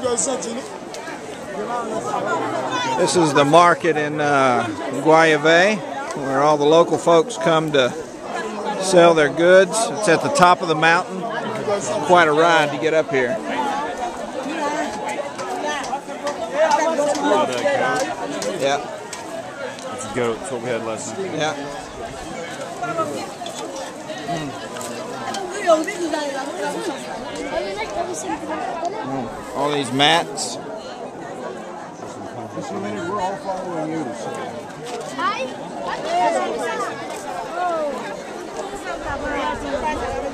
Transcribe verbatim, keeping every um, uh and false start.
This is the market in uh, Guayave, where all the local folks come to sell their goods. It's at the top of the mountain. It's quite a ride to get up here. Yeah. It's a goat. That's what we had last night. Yeah. Mm. Mm. All these mats. Just a minute, we're all following you. Hi.